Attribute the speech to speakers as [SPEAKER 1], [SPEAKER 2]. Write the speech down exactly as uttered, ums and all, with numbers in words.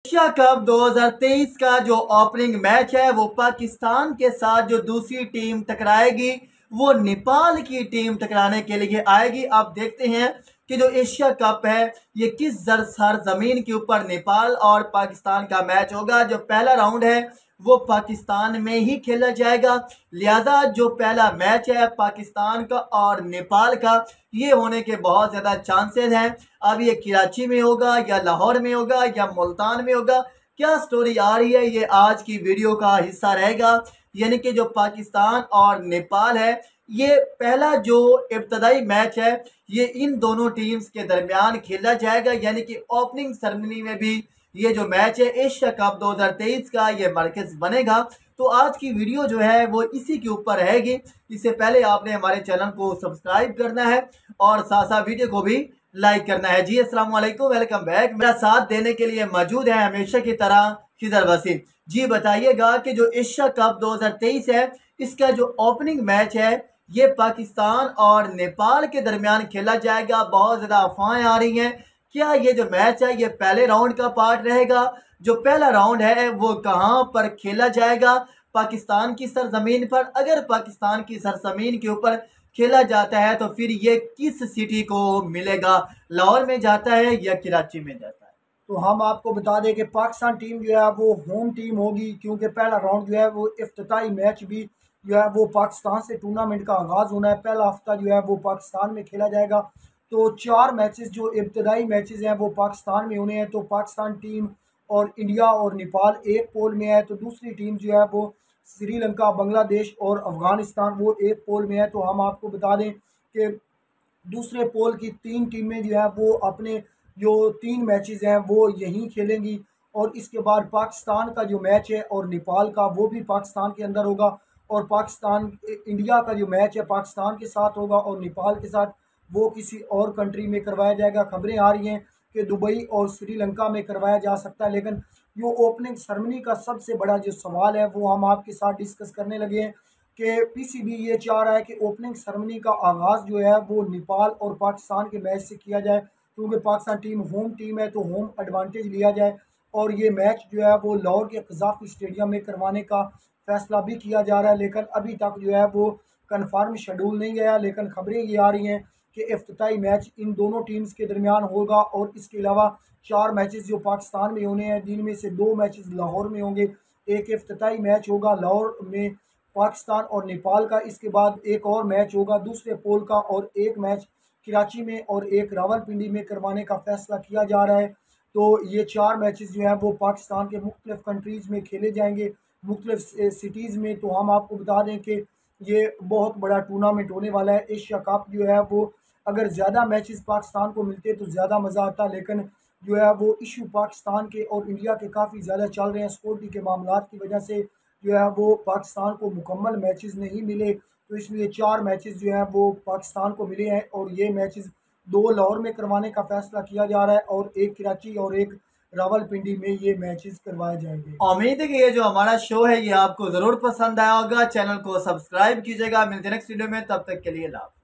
[SPEAKER 1] Asia cup दो हज़ार तेईस का जो ओपनिंग मैच है वो पाकिस्तान के साथ जो दूसरी टीम टकराएगी वो नेपाल की टीम टकराने के लिए आएगी। आप देखते हैं कि जो एशिया कप है ये किस सरजमीन के ऊपर नेपाल और पाकिस्तान का मैच होगा। जो पहला राउंड है वो पाकिस्तान में ही खेला जाएगा, लिहाजा जो पहला मैच है पाकिस्तान का और नेपाल का ये होने के बहुत ज़्यादा चांसेस हैं। अब ये कराची में होगा या लाहौर में होगा या मुल्तान में होगा, क्या स्टोरी आ रही है ये आज की वीडियो का हिस्सा रहेगा। यानी कि जो पाकिस्तान और नेपाल है ये पहला जो इब्तदाई मैच है ये इन दोनों टीम्स के दरमियान खेला जाएगा, यानी कि ओपनिंग सेरेमनी में भी ये जो मैच है एशिया कप दो हज़ार तेईस का ये मरकज़ बनेगा। तो आज की वीडियो जो है वो इसी के ऊपर रहेगी। इससे पहले आपने हमारे चैनल को सब्सक्राइब करना है और साथ साथ वीडियो को भी लाइक करना है। जी अस्सलाम वालेकुम, वेलकम बैक। मेरा साथ देने के लिए मौजूद है हमेशा की तरह खिजर वसीम। जी बताइएगा कि जो एशिया कप दो हज़ार तेईस है इसका जो ओपनिंग मैच है ये पाकिस्तान और नेपाल के दरमियान खेला जाएगा। बहुत ज़्यादा अफवाहें आ रही हैं, क्या ये जो मैच है ये पहले राउंड का पार्ट रहेगा? जो पहला राउंड है वो कहां पर खेला जाएगा? पाकिस्तान की सरजमीन पर। अगर पाकिस्तान की सरजमीन के ऊपर खेला जाता है तो फिर ये किस सिटी को मिलेगा? लाहौर में जाता है या कराची में जाता है?
[SPEAKER 2] तो हम आपको बता दें कि पाकिस्तान टीम जो है वो होम टीम होगी, क्योंकि पहला राउंड जो है वो इफ्तिताई मैच भी जो है वो पाकिस्तान से टूर्नामेंट का आगाज़ होना है। पहला हफ्ता जो है वो पाकिस्तान में खेला जाएगा। तो चार मैचेस जो इब्तदाई मैचेस हैं वो पाकिस्तान में होने हैं। तो पाकिस्तान टीम और इंडिया और नेपाल एक पोल में है, तो दूसरी टीम जो है वो श्रीलंका, बांग्लादेश और अफ़गानिस्तान वो एक पोल में है। तो हम आपको बता दें कि दूसरे पोल की तीन टीमें जो है वो अपने जो तीन मैचेस हैं वो यहीं खेलेंगी, और इसके बाद पाकिस्तान का जो मैच है और नेपाल का वो भी पाकिस्तान के अंदर होगा, और पाकिस्तान इंडिया का जो मैच है पाकिस्तान के साथ होगा और नेपाल के साथ वो किसी और कंट्री में करवाया जाएगा। खबरें आ रही हैं कि दुबई और श्रीलंका में करवाया जा सकता है, लेकिन जो ओपनिंग सेरेमनी का सबसे बड़ा जो सवाल है वो हम आपके साथ डिस्कस करने लगे हैं कि पीसीबी ये चाह रहा है कि ओपनिंग सेरेमनी का आगाज़ जो है वो नेपाल और पाकिस्तान के मैच से किया जाए, क्योंकि पाकिस्तान टीम होम टीम है तो होम एडवांटेज लिया जाए। और ये मैच जो है वो लाहौर के कज़ाफ़ी स्टेडियम में करवाने का फैसला भी किया जा रहा है, लेकिन अभी तक जो है वो कन्फर्म शेड्यूल नहीं गया। लेकिन खबरें ये आ रही हैं कि इफ्तिताई मैच इन दोनों टीम्स के दरमियान होगा, और इसके अलावा चार मैचेस जो पाकिस्तान में होने हैं जिनमें से दो मैचेस लाहौर में होंगे। एक इफ्तिताई मैच होगा लाहौर में पाकिस्तान और नेपाल का, इसके बाद एक और मैच होगा दूसरे पोल का, और एक मैच कराची में और एक रावलपिंडी में करवाने का फैसला किया जा रहा है। तो ये चार मैचेस जो हैं वो पाकिस्तान के मुख्तलिफ कंट्रीज़ में खेले जाएंगे, मुख्तलिफ सिटीज़ में। तो हम आपको बता दें कि ये बहुत बड़ा टूर्नामेंट होने वाला है। एशिया कप जो है वो अगर ज़्यादा मैचेस पाकिस्तान को मिलते तो ज़्यादा मज़ा आता, लेकिन जो है वो इशू पाकिस्तान के और इंडिया के काफ़ी ज़्यादा चल रहे हैं। सिक्योरिटी के मामलात की वजह से जो है वो पाकिस्तान को मुकम्मल मैचेस नहीं मिले, तो इसलिए चार मैचेस जो हैं वो पाकिस्तान को मिले हैं, और ये मैचेस दो लाहौर में करवाने का फैसला किया जा रहा है और एक कराची और एक रावलपिंडी में ये मैचेस करवाए जाएंगे।
[SPEAKER 1] उम्मीद है कि ये जो हमारा शो है ये आपको ज़रूर पसंद आया होगा। चैनल को सब्सक्राइब कीजिएगा। मिलते हैं नेक्स्ट वीडियो में, तब तक के लिए लाभ।